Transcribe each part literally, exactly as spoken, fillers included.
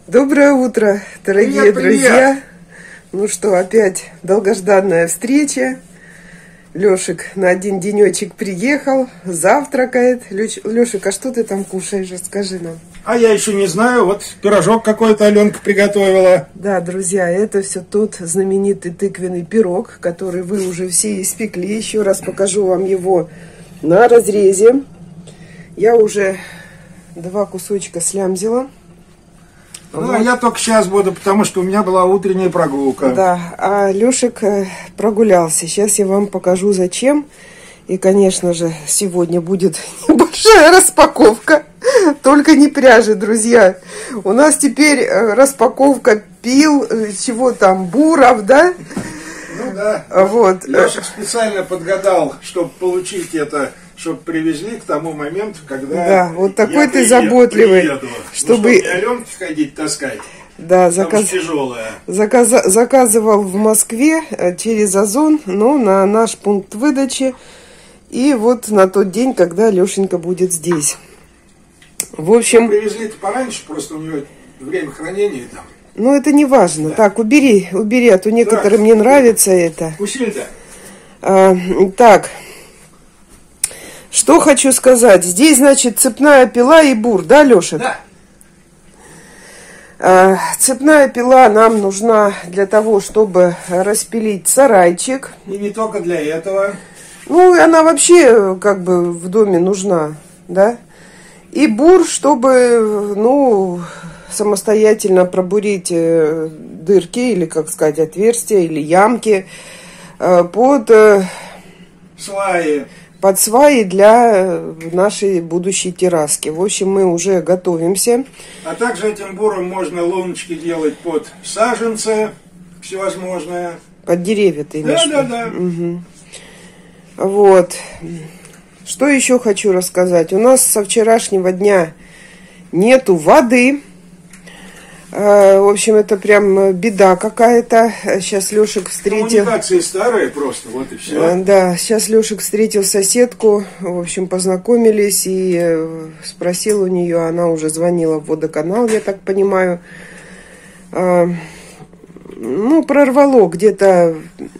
Доброе утро, дорогие привет, друзья. Привет. Ну что, опять долгожданная встреча. Лешик на один денечек приехал, завтракает. Леш, Лешик, а что ты там кушаешь? Расскажи нам. А я еще не знаю, вот пирожок какой-то Аленка приготовила. Да, друзья, это все тот знаменитый тыквенный пирог, который вы уже все испекли. Еще раз покажу вам его на разрезе. Я уже два кусочка слямзила. Ну, вот. А я только сейчас буду, потому что у меня была утренняя прогулка. Да, а Лешик прогулялся. Сейчас я вам покажу, зачем. И, конечно же, сегодня будет небольшая распаковка. Только не пряжи, друзья. У нас теперь распаковка пил, чего там, буров, да? Ну да. Вот. Лешик специально подгадал, чтобы получить это, чтобы привезли к тому моменту, когда да, вот такой я ты приеду, заботливый, приеду. чтобы... Ну, чтобы не Аленке ходить таскать. Да, заказ... заказ... заказывал в Москве через Озон, но на наш пункт выдачи. И вот на тот день, когда Лешенька будет здесь. В общем... Привезли-то пораньше, просто у него время хранения там. Ну, это не важно. Да. Так, убери, убери, а то некоторым да. не нравится это. Усиль-то. А, так, что хочу сказать. Здесь, значит, цепная пила и бур, да, Лешек? Да. А, цепная пила нам нужна для того, чтобы распилить сарайчик. И не только для этого. Ну, она вообще как бы в доме нужна, да? И бур, чтобы, ну, самостоятельно пробурить дырки, или, как сказать, отверстия, или ямки под сваи. Под сваи для нашей будущей терраски. В общем, мы уже готовимся. А также этим буром можно луночки делать под саженцы всевозможные. Под деревья ты имеешь? Да, да, да. Угу. Вот. Что еще хочу рассказать? У нас со вчерашнего дня нету воды. В общем, это прям беда какая-то. Сейчас Лешек встретил... Коммуникации старые просто, вот и все. Да, сейчас Лешек встретил соседку. В общем, познакомились и спросил у нее, она уже звонила в водоканал, я так понимаю. Ну, прорвало где-то...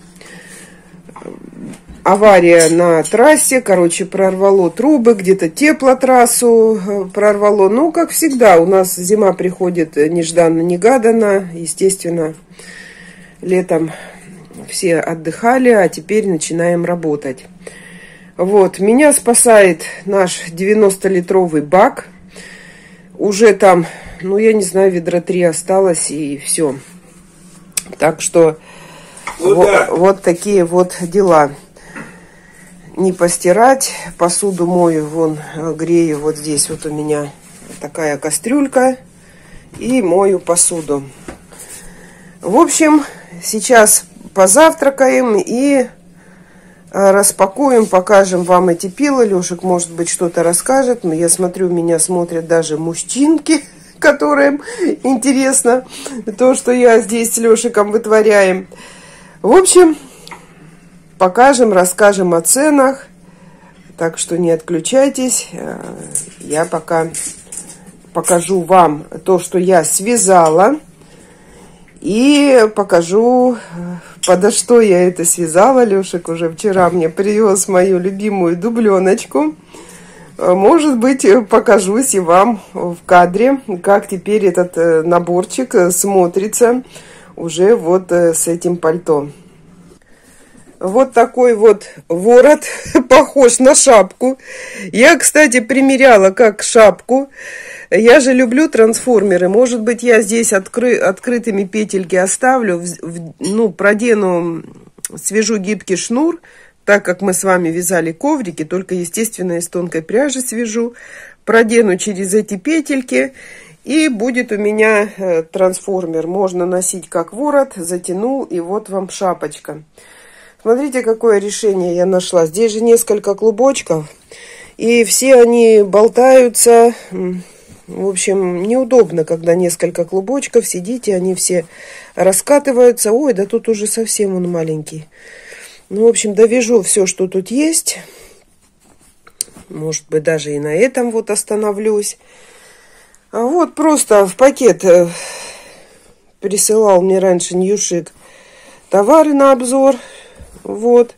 Авария на трассе, короче, прорвало трубы, где-то теплотрассу прорвало. Ну, как всегда, у нас зима приходит нежданно-негаданно. Естественно, летом все отдыхали, а теперь начинаем работать. Вот, меня спасает наш девяностолитровый бак. Уже там, ну, я не знаю, ведра три осталось, и все. Так что ну, вот, да. вот такие вот дела. Не постирать, посуду мою, вон, грею, вот здесь вот у меня такая кастрюлька, и мою посуду. В общем, сейчас позавтракаем и распакуем, покажем вам эти пилы. Лешек, может быть, что-то расскажет, но я смотрю, меня смотрят даже мужчинки, которым интересно то, что я здесь с Лешиком вытворяем. В общем... Покажем, расскажем о ценах. Так что не отключайтесь. Я пока покажу вам то, что я связала. И покажу, подо что я это связала. Лешек уже вчера мне привез мою любимую дубленочку. Может быть, покажусь и вам в кадре, как теперь этот наборчик смотрится уже вот с этим пальто. Вот такой вот ворот, похож на шапку. Я, кстати, примеряла как шапку. Я же люблю трансформеры. Может быть, я здесь откры... открытыми петельки оставлю. В... В... Ну, продену, свяжу гибкий шнур, так как мы с вами вязали коврики, только, естественно, из тонкой пряжи свяжу. Продену через эти петельки. И будет у меня трансформер. Можно носить как ворот, затянул, и вот вам шапочка. Смотрите, какое решение я нашла. Здесь же несколько клубочков. И все они болтаются. В общем, неудобно, когда несколько клубочков. Сидите, они все раскатываются. Ой, да тут уже совсем он маленький. Ну, в общем, довяжу все, что тут есть. Может быть, даже и на этом вот остановлюсь. А вот просто в пакет присылал мне раньше Ньюшик товары на обзор. Вот.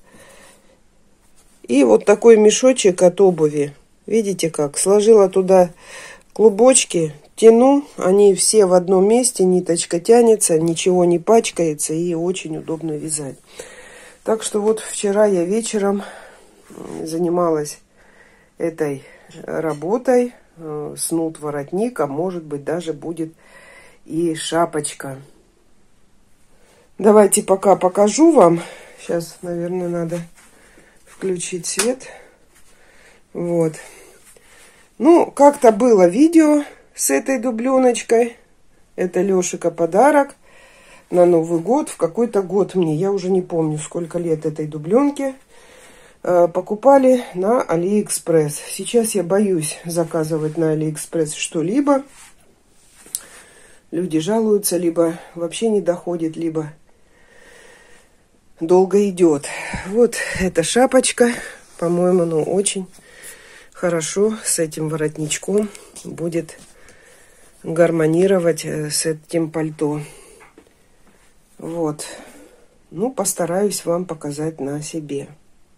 И вот такой мешочек от обуви. Видите как? Сложила туда клубочки, тяну. Они все в одном месте. Ниточка тянется, ничего не пачкается. И очень удобно вязать. Так что вот вчера я вечером занималась этой работой. Снут воротник, а может быть даже будет и шапочка. Давайте пока покажу вам. Сейчас, наверное, надо включить свет. Вот. Ну, как-то было видео с этой дубленочкой. Это Лешика подарок на Новый год. В какой-то год мне, я уже не помню, сколько лет этой дубленке. Покупали на Алиэкспресс. Сейчас я боюсь заказывать на Алиэкспресс что-либо. Люди жалуются, либо вообще не доходит, либо долго идет. Вот эта шапочка, по-моему, ну очень хорошо с этим воротничком будет гармонировать с этим пальто. Вот. Ну, постараюсь вам показать на себе.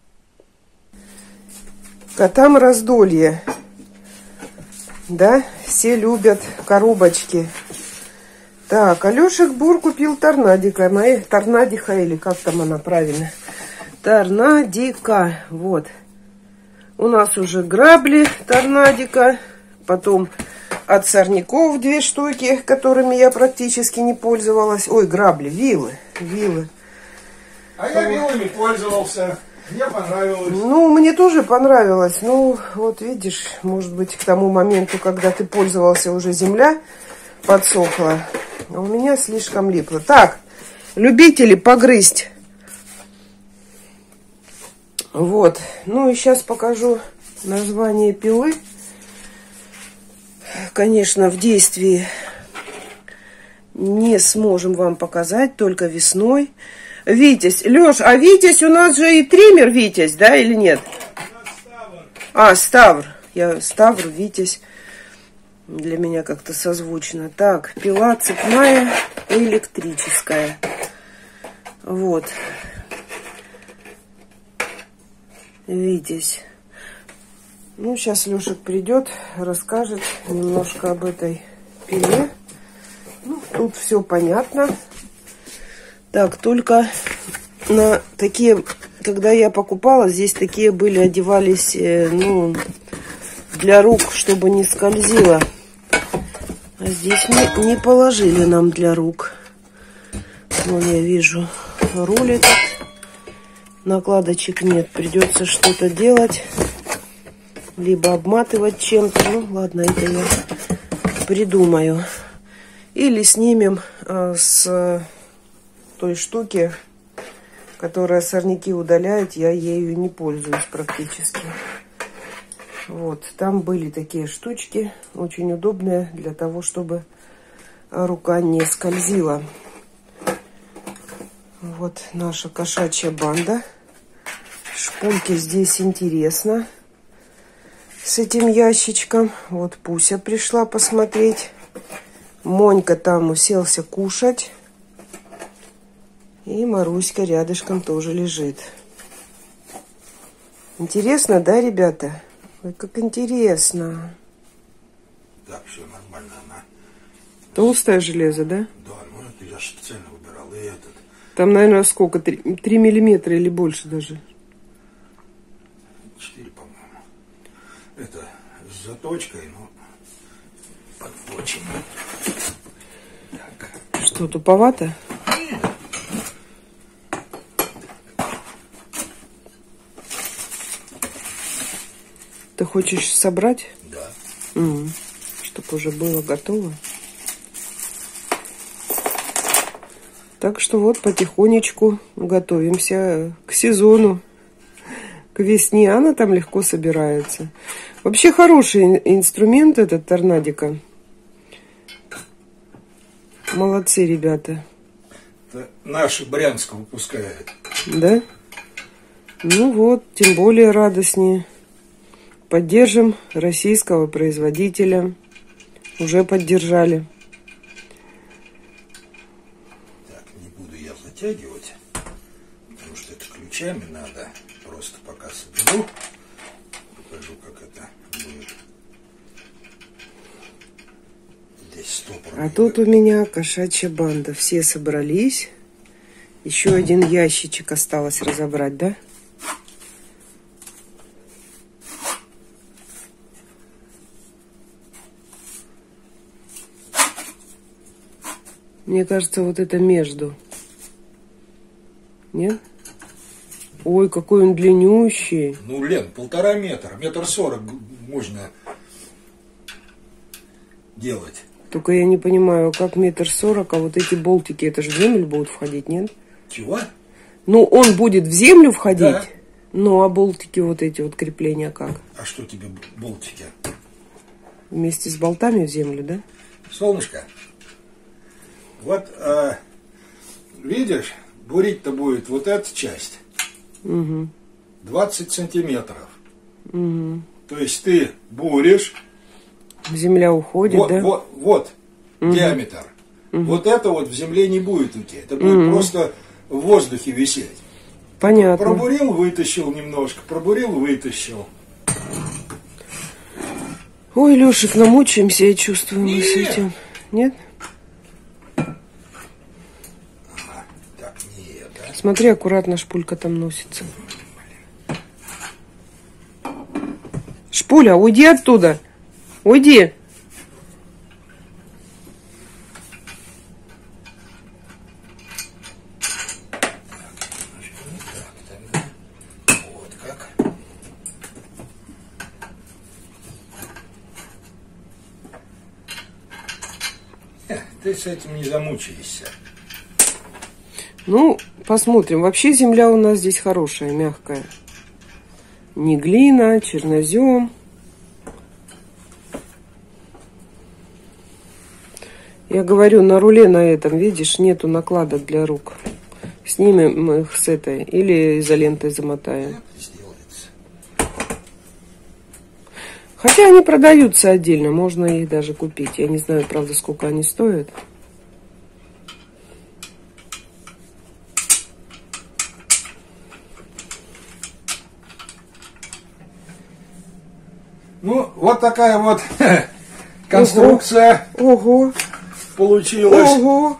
Котам раздолье. Да, все любят коробочки. Так, Алешек Бур купил торнадика. Моя торнадиха, или как там она правильно? Торнадика. Вот. У нас уже грабли торнадика. Потом от сорняков две штуки, которыми я практически не пользовалась. Ой, грабли, вилы. Вилы. А я вилами пользовался. Мне понравилось. Ну, мне тоже понравилось. Ну, вот видишь, может быть, к тому моменту, когда ты пользовался, уже земля подсохла. А у меня слишком липло. Так, любители погрызть. Вот. Ну, и сейчас покажу название пилы. Конечно, в действии не сможем вам показать, только весной. Витязь. Леш, а Витязь у нас же и триммер Витязь, да, или нет? А, Ставр. Я Ставр, Витязь. Для меня как-то созвучно. Так, пила цепная, электрическая. Вот. Витязь. Ну, сейчас Лешек придет, расскажет немножко об этой пиле. Ну, тут все понятно. Так, только на такие, когда я покупала, здесь такие были, одевались, э, ну, для рук, чтобы не скользило. А здесь не, не положили нам для рук. Вон я вижу, руль этот. Накладочек нет, придется что-то делать. Либо обматывать чем-то. Ну, ладно, это я придумаю. Или снимем э, с той штуки, которая сорняки удаляет, я ею не пользуюсь практически. Вот, там были такие штучки, очень удобные для того, чтобы рука не скользила. Вот наша кошачья банда. Шпульки здесь интересно с этим ящичком. Вот Пуся пришла посмотреть. Монька там уселся кушать. И Маруська рядышком тоже лежит. Интересно, да, ребята? Ой, как интересно. Так, все нормально. Она... Толстое железо, да? Да, ну это я специально выбирал. И этот. Там, наверное, сколько? три миллиметра или больше даже? четыре, по-моему. Это с заточкой, но подточено. Так. Что, туповато? Ты хочешь собрать? Да. Mm. Чтобы уже было готово. Так что вот потихонечку готовимся к сезону, к весне. Она там легко собирается. Вообще хороший инструмент этот торнадика. Молодцы, ребята. Это наши Брянск выпускают. Да? Ну вот, тем более радостнее. Поддержим российского производителя. Уже поддержали. затягивать, потому что это ключами надо. Просто пока соберу, покажу, как это будет. Здесь стопор. А тут у меня кошачья банда. Все собрались. Еще один ящичек осталось разобрать, да? Мне кажется, вот это между. Нет? Ой, какой он длиннющий. Ну, Лен, полтора метра, метр сорок можно делать. Только я не понимаю, как метр сорок, а вот эти болтики, это же в землю будут входить, нет? Чего? Ну, он будет в землю входить, да. Ну, а болтики, вот эти вот крепления как? А что тебе болтики? Вместе с болтами в землю, да? Солнышко, вот, а, видишь, бурить-то будет вот эта часть. Угу. двадцать сантиметров. Угу. То есть ты буришь. Земля уходит, вот, да? Вот, вот угу. диаметр. Угу. Вот это вот в земле не будет уйти. Это будет угу. просто в воздухе висеть. Понятно. Пробурил, вытащил немножко. Пробурил, вытащил. Ой, Лешик, намучаемся, я чувствую, мы с этим. Нет? Ага. Так, нет, да? Смотри, аккуратно шпулька там носится. Шпуля, уйди оттуда. Уйди. Ты с этим не замучаешься. Ну, посмотрим. Вообще земля у нас здесь хорошая, мягкая. Не глина, чернозем. Я говорю, на руле на этом, видишь, нету накладок для рук. Снимем мы их с этой или изолентой замотаем. Хотя они продаются отдельно, можно их даже купить. Я не знаю, правда, сколько они стоят. Ну, вот такая вот конструкция. Ого. Получилась. Ого.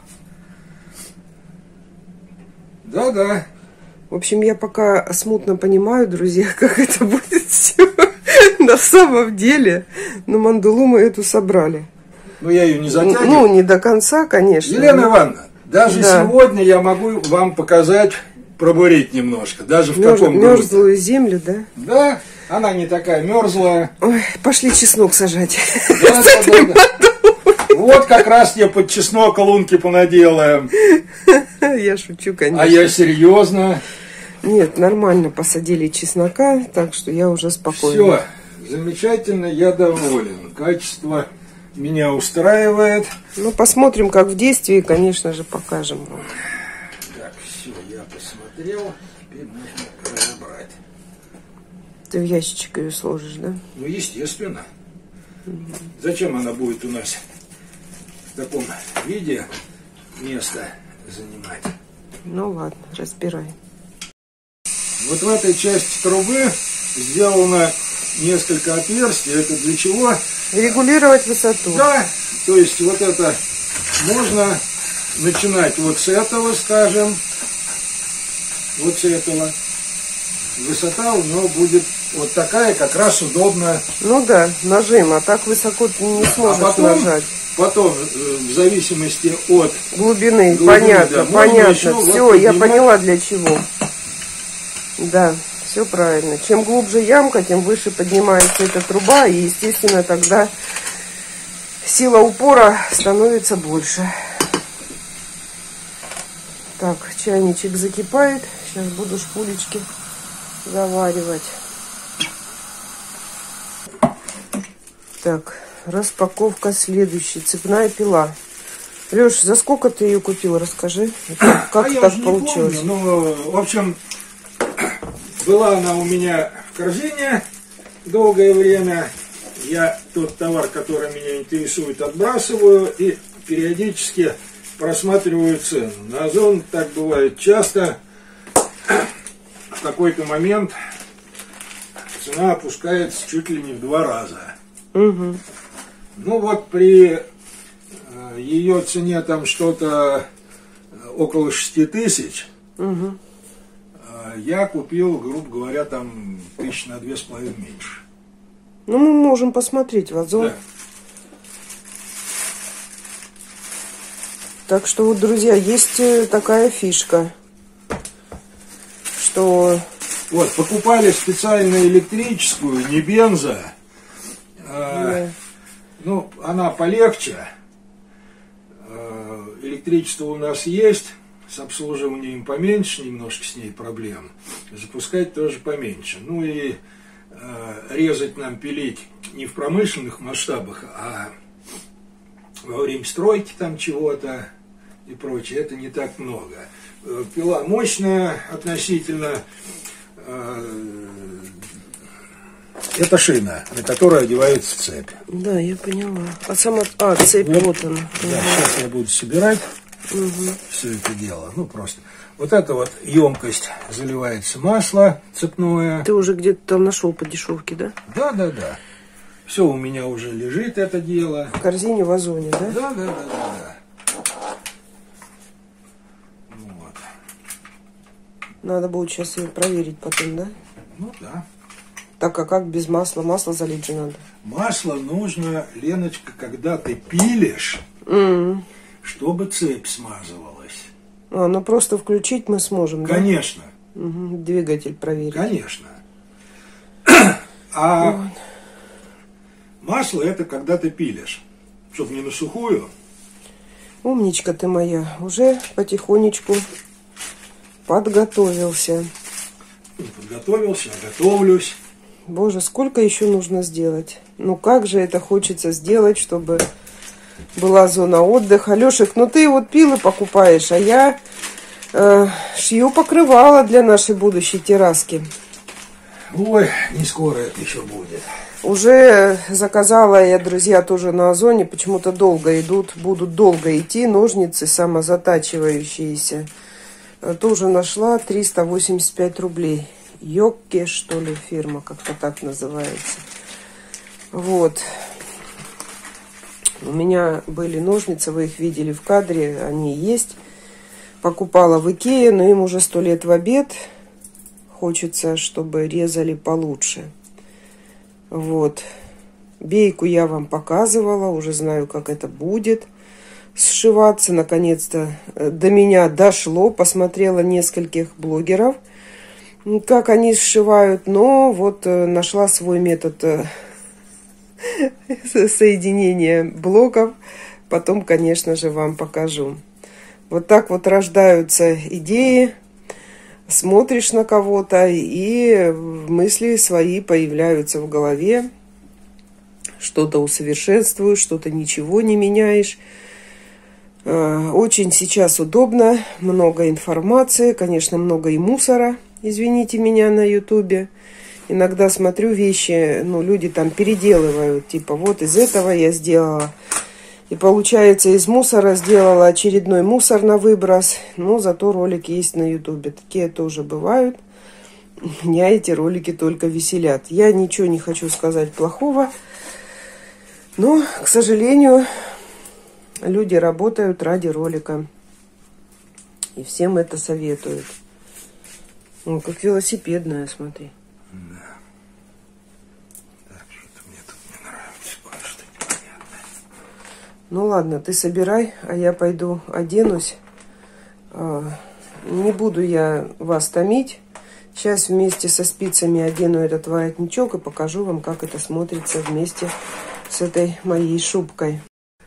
Да-да. В общем, я пока смутно понимаю, друзья, как это будет все на самом деле. Но мандулу мы эту собрали. Ну, я ее не затягиваю. Ну, не до конца, конечно. Елена Ивановна, даже да. сегодня я могу вам показать, пробурить немножко. Даже в Мерз, таком грунте. Мерзлую землю, да? Да, она не такая мерзлая. Ой, пошли чеснок сажать. Да, да, да, да. Вот как раз я под чеснок лунки понаделаем. Я шучу, конечно. А я серьезно. Нет, нормально посадили чеснока, так что я уже спокойна. Все, замечательно, я доволен. Качество меня устраивает. Ну, посмотрим, как в действии, конечно же, покажем вам. Так, все, я посмотрел. Теперь можно разобрать. Ты в ящичек ее сложишь, да? Ну, естественно. Угу. Зачем она будет у нас в таком виде место занимать? Ну, ладно, разбирай. Вот в этой части трубы сделано несколько отверстий. Это для чего? Регулировать высоту. Да, то есть вот это можно начинать вот с этого, скажем, вот с этого. Высота у него будет вот такая, как раз удобно. Ну да, нажим, а так высоко ты не сможешь а потом, нажать. Потом, в зависимости от глубины, глубины понятно, да, понятно. Все, вот я поняла для чего. Да, все правильно. Чем глубже ямка, тем выше поднимается эта труба, и, естественно, тогда сила упора становится больше. Так, чайничек закипает. Сейчас буду шпулечки заваривать. Так, распаковка следующая. Цепная пила. Леш, за сколько ты ее купил? Расскажи. Как а так получилось? Не помню, но, в общем, была она у меня в корзине долгое время. Я тот товар, который меня интересует, отбрасываю и периодически просматриваю цену. На Озон так бывает часто. В какой-то момент цена опускается чуть ли не в два раза. Угу. Ну вот при ее цене там что-то около шести тысяч, угу. я купил, грубо говоря, там тысяч на две с половиной меньше. Ну, мы можем посмотреть в Озон. Да. Так что вот, друзья, есть такая фишка, что... Вот, покупали специально электрическую, не бензо. Да. Ну, она полегче. Электричество у нас есть, с обслуживанием поменьше, немножко с ней проблем. Запускать тоже поменьше. Ну и э, резать нам, пилить не в промышленных масштабах, а во время стройки там чего-то и прочее. Это не так много. Пила мощная относительно. Э, это шина, на которую одевается цепь. Да, я поняла. А сама... А, цепь, вот, вот она. Да, угу. Сейчас я буду собирать угу. все это дело. Ну, просто. Вот эта вот емкость заливается масло цепное. Ты уже где-то там нашел по дешевке, да? Да, да, да. Все у меня уже лежит это дело. В корзине в Озоне, да? Да, да, да, да, да. Вот. Надо будет сейчас ее проверить потом, да? Ну, да. Так, а как без масла? Масло залить же надо. Масло нужно, Леночка, когда ты пилишь, mm. чтобы цепь смазывалась. А, ну просто включить мы сможем, Конечно. Да? Угу. Двигатель проверить. Конечно. А вот. Масло это когда ты пилишь, чтобы не на сухую. Умничка ты моя. Уже потихонечку подготовился. Не подготовился, а готовлюсь. Боже, сколько еще нужно сделать? Ну как же это хочется сделать, чтобы была зона отдыха. Лешек, ну ты вот пилы покупаешь, а я э, шью покрывало для нашей будущей терраски. Ой, не скоро это еще будет. Уже заказала я, друзья, тоже на Озоне. Почему-то долго идут, будут долго идти ножницы самозатачивающиеся. Тоже нашла триста восемьдесят пять рублей. Йокке, что ли, фирма, как-то так называется. Вот. У меня были ножницы, вы их видели в кадре, они есть. Покупала в Икее, но им уже сто лет в обед. Хочется, чтобы резали получше. Вот. Бейку я вам показывала, уже знаю, как это будет сшиваться. Наконец-то до меня дошло. Посмотрела нескольких блогеров, как они сшивают. Но вот нашла свой метод соединения блоков. Потом, конечно же, вам покажу. Вот так вот рождаются идеи. Смотришь на кого-то, и мысли свои появляются в голове. Что-то усовершенствуешь, что-то ничего не меняешь. Очень сейчас удобно, много информации, конечно, много и мусора, извините меня, на ютубе. Иногда смотрю вещи, ну, люди там переделывают, типа, вот из этого я сделала. И получается, из мусора сделала очередной мусор на выброс. Но зато ролики есть на ютубе. Такие тоже бывают. Меня эти ролики только веселят. Я ничего не хочу сказать плохого. Но, к сожалению, люди работают ради ролика. И всем это советуют. О, как велосипедная, смотри. Да. Так, что-то мне тут не нравится. Кое-что непонятное. Ну ладно, ты собирай, а я пойду оденусь. Не буду я вас томить. Сейчас вместе со спицами одену этот воротничок и покажу вам, как это смотрится вместе с этой моей шубкой.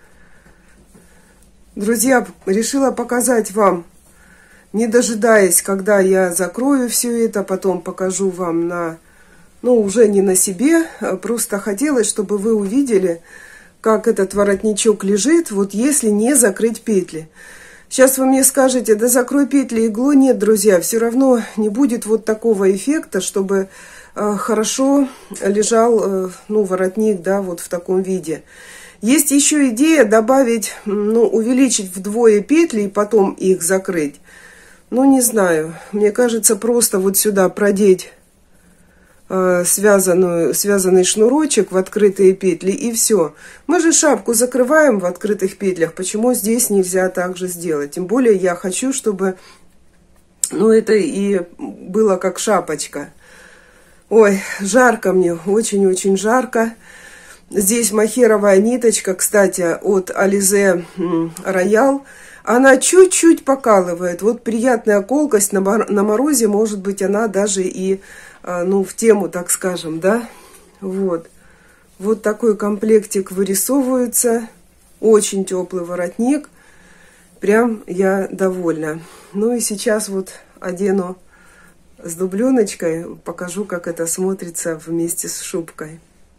Друзья, решила показать вам, не дожидаясь, когда я закрою все это, потом покажу вам на, ну, уже не на себе, просто хотелось, чтобы вы увидели, как этот воротничок лежит, вот если не закрыть петли. Сейчас вы мне скажете, да закрой петли иглой. Нет, друзья, все равно не будет вот такого эффекта, чтобы э, хорошо лежал, э, ну, воротник, да, вот в таком виде. Есть еще идея добавить, ну, увеличить вдвое петли и потом их закрыть. Ну, не знаю. Мне кажется, просто вот сюда продеть э, связанную, связанный шнурочек в открытые петли и все. Мы же шапку закрываем в открытых петлях. Почему здесь нельзя так же сделать? Тем более я хочу, чтобы, ну, это и было как шапочка. Ой, жарко мне, очень-очень жарко. Здесь махеровая ниточка, кстати, от Alize Royal. Она чуть-чуть покалывает. Вот приятная колкость на, на морозе, может быть, она даже и, ну, в тему, так скажем, да. Вот. Вот такой комплектик вырисовывается. Очень теплый воротник. Прям я довольна. Ну и сейчас вот одену с дубленочкой. Покажу, как это смотрится вместе с шубкой.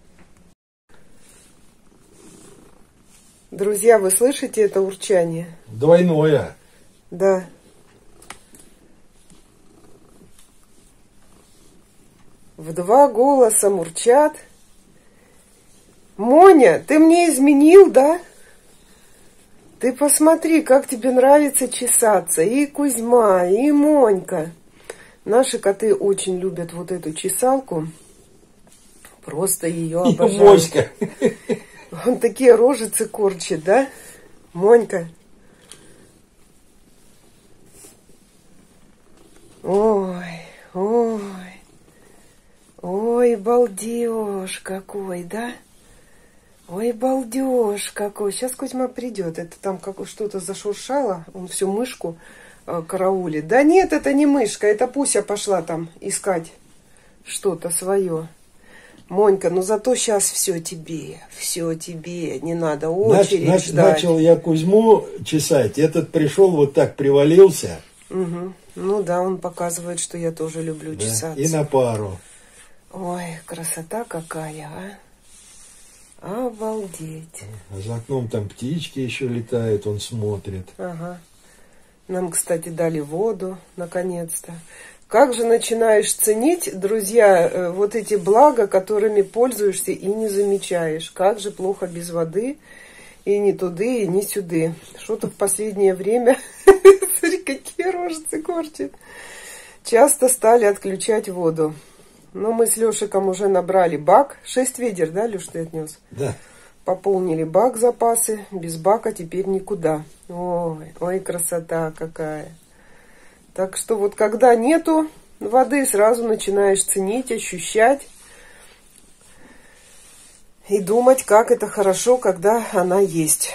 Друзья, вы слышите это урчание? Двойное. Да. В два голоса мурчат. Моня, ты мне изменил, да? Ты посмотри, как тебе нравится чесаться. И Кузьма, и Монька. Наши коты очень любят вот эту чесалку. Просто ее обожают. И Моська. Он такие рожицы корчит, да? Монька. Ой, ой. Ой, балдеж какой, да? Ой, балдеж какой. Сейчас Кузьма придет. Это там как что-то зашуршало. Он всю мышку э, караулит. Да нет, это не мышка. Это Пуся пошла там искать что-то свое. Монька, ну зато сейчас все тебе, все тебе, не надо очередь нач, ждать. Начал я Кузьму чесать, этот пришел вот так привалился. Угу. Ну да, он показывает, что я тоже люблю, да, чесаться. И на пару. Ой, красота какая, а! Обалдеть. А за окном там птички еще летают, он смотрит. Ага. Нам, кстати, дали воду, наконец-то. Как же начинаешь ценить, друзья, вот эти блага, которыми пользуешься и не замечаешь. Как же плохо без воды, и не туды, и не сюды. Что-то в последнее время, смотри, какие рожицы корчит. Часто стали отключать воду. Но мы с Лешиком уже набрали бак. Шесть ведер, да, Леш, ты отнес? Да. Пополнили бак, запасы. Без бака теперь никуда. Ой, ой, красота какая. Так что вот когда нету воды, сразу начинаешь ценить, ощущать и думать, как это хорошо, когда она есть.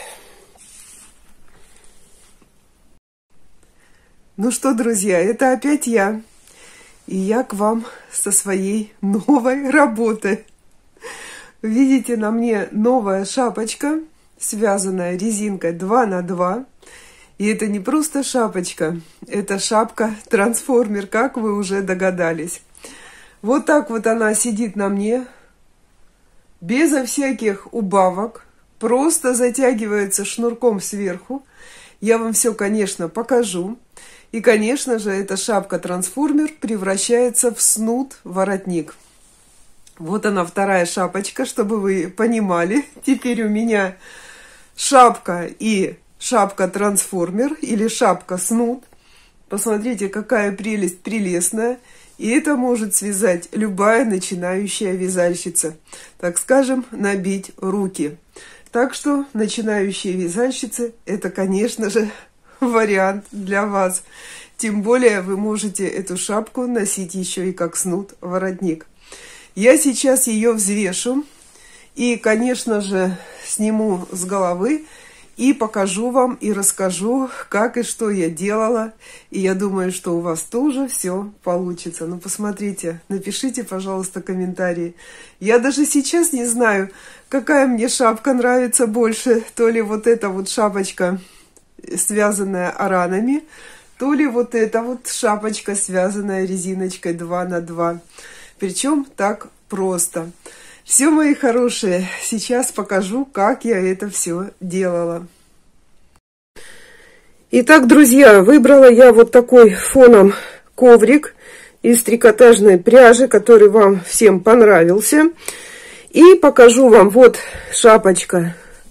Ну что, друзья, это опять я. И я к вам со своей новой работой. Видите, на мне новая шапочка, связанная резинкой два на два. И это не просто шапочка, это шапка-трансформер, как вы уже догадались. Вот так вот она сидит на мне, безо всяких убавок, просто затягивается шнурком сверху. Я вам все, конечно, покажу. И, конечно же, эта шапка-трансформер превращается в снуд-воротник. Вот она, вторая шапочка, чтобы вы понимали. Теперь у меня шапка и... шапка-трансформер или шапка-снуд. Посмотрите, какая прелесть прелестная. И это может связать любая начинающая вязальщица. Так скажем, набить руки. Так что начинающие вязальщицы – это, конечно же, вариант для вас. Тем более вы можете эту шапку носить еще и как снуд-воротник. Я сейчас ее взвешу. И, конечно же, сниму с головы. И покажу вам, и расскажу, как и что я делала. И я думаю, что у вас тоже все получится. Ну, посмотрите, напишите, пожалуйста, комментарии. Я даже сейчас не знаю, какая мне шапка нравится больше. То ли вот эта вот шапочка, связанная оранами, то ли вот эта вот шапочка, связанная резиночкой два на два. Причем так просто. Все, мои хорошие, сейчас покажу, как я это все делала. Итак, друзья, выбрала я вот такой фоном коврик из трикотажной пряжи, который вам всем понравился. И покажу вам, вот шапочка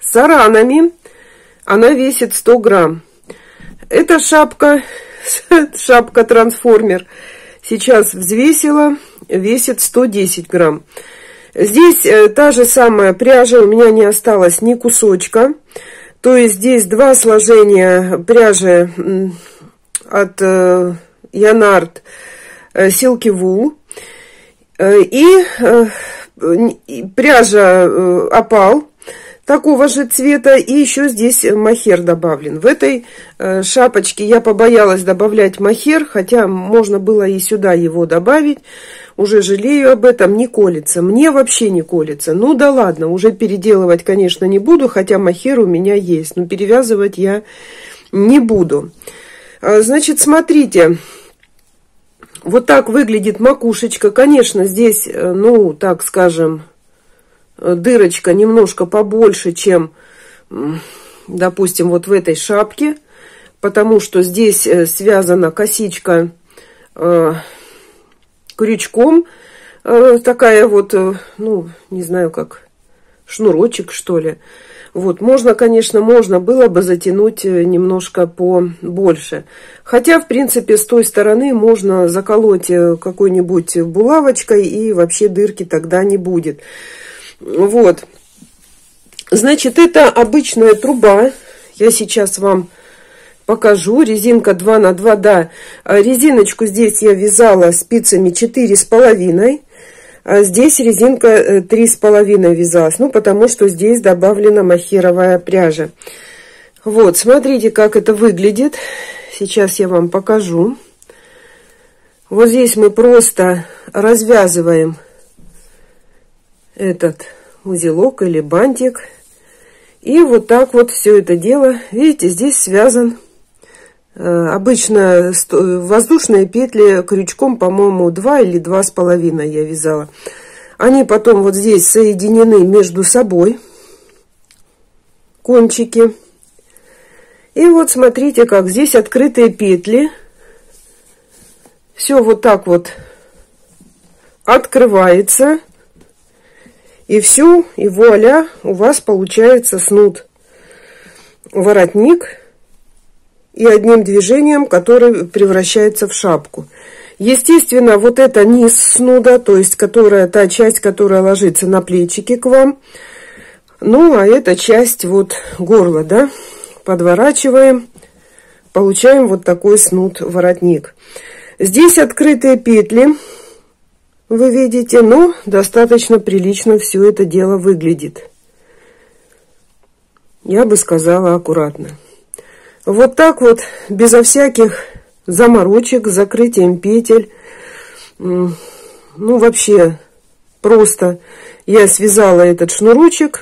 с аранами. Она весит сто грамм. Эта шапка, шапка-трансформер, сейчас взвесила, весит сто десять грамм. Здесь э, та же самая пряжа, у меня не осталось ни кусочка. То есть здесь два сложения пряжи э, от э, Янард э, Silky Wool. Э, и э, пряжа э, опал такого же цвета, и еще здесь мохер добавлен. В этой э, шапочке я побоялась добавлять мохер, хотя можно было и сюда его добавить. Уже жалею об этом, не колется. Мне вообще не колется. Ну да ладно, уже переделывать, конечно, не буду, хотя мохер у меня есть. Но перевязывать я не буду. Значит, смотрите. Вот так выглядит макушечка. Конечно, здесь, ну, так скажем, дырочка немножко побольше, чем, допустим, вот в этой шапке. Потому что здесь связана косичка э, крючком. Э, такая вот, э, ну, не знаю, как шнурочек, что ли. Вот, можно, конечно, можно было бы затянуть немножко побольше. Хотя, в принципе, с той стороны можно заколоть какой-нибудь булавочкой, и вообще дырки тогда не будет. Вот. Значит, это обычная труба. Я сейчас вам покажу. Резинка два на два, да. Резиночку здесь я вязала спицами четыре с половиной. А здесь резинка три с половиной вязалась. Ну, потому что здесь добавлена мохеровая пряжа. Вот, смотрите, как это выглядит. Сейчас я вам покажу. Вот здесь мы просто развязываем этот узелок или бантик. И вот так вот все это дело, видите, здесь связан. Обычно воздушные петли крючком, по-моему, два или два с половиной я вязала. Они потом вот здесь соединены между собой, кончики. И вот смотрите, как здесь открытые петли. Все вот так вот открывается. И все, и вуаля, у вас получается снуд. Воротник. И одним движением, который превращается в шапку. Естественно, вот это низ снуда, то есть которая, та часть, которая ложится на плечики к вам. Ну, а эта часть вот горла, да, подворачиваем, получаем вот такой снуд-воротник. Здесь открытые петли, вы видите, но достаточно прилично все это дело выглядит. Я бы сказала аккуратно. Вот так вот, безо всяких заморочек, закрытием петель. Ну, вообще, просто я связала этот шнурочек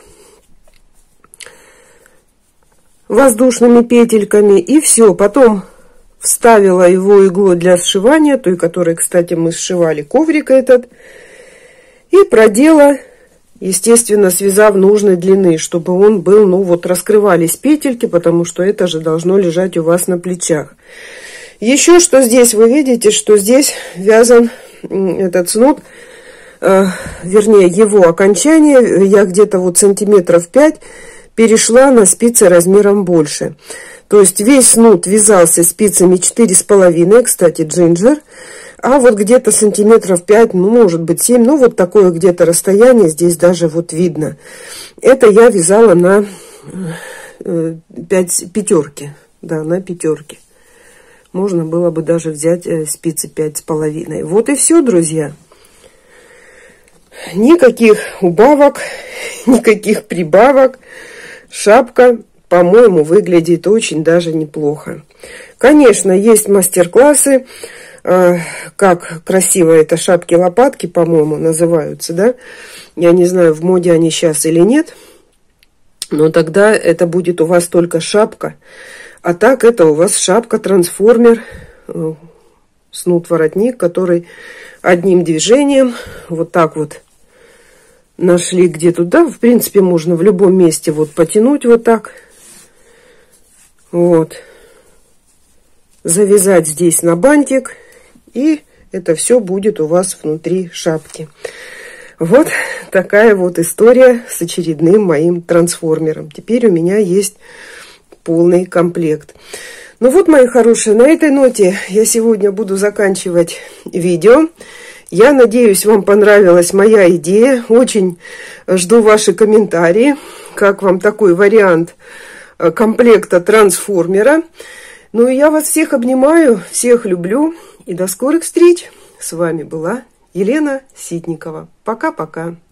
воздушными петельками, и все. Потом вставила его иглу для сшивания, той, которой, кстати, мы сшивали коврик этот, и продела, естественно, связав нужной длины, чтобы он был, ну вот, раскрывались петельки, потому что это же должно лежать у вас на плечах. Еще что здесь, вы видите, что здесь вязан этот снуд, э, вернее, его окончание, я где-то вот сантиметров пять перешла на спицы размером больше. То есть весь снуд вязался спицами четыре с половиной, кстати, джинджер. А вот где-то сантиметров пять, ну, может быть, семь, ну, вот такое где-то расстояние здесь даже вот видно. Это я вязала на пять пятерки, да, на пятерки. Можно было бы даже взять спицы пять с половиной. Вот и все, друзья. Никаких убавок, никаких прибавок. Шапка, по-моему, выглядит очень даже неплохо. Конечно, есть мастер-классы, как красиво это шапки-лопатки, по-моему, называются, да? Я не знаю, в моде они сейчас или нет, но тогда это будет у вас только шапка. А так это у вас шапка-трансформер, снуд-воротник, который одним движением вот так вот нашли где туда. В принципе, можно в любом месте вот потянуть вот так. Вот. Завязать здесь на бантик. И это все будет у вас внутри шапки. Вот такая вот история с очередным моим трансформером. Теперь у меня есть полный комплект. Ну вот, мои хорошие, на этой ноте я сегодня буду заканчивать видео. Я надеюсь, вам понравилась моя идея. Очень жду ваши комментарии, как вам такой вариант комплекта трансформера. Ну и я вас всех обнимаю, всех люблю и до скорых встреч. С вами была Елена Ситникова. Пока-пока.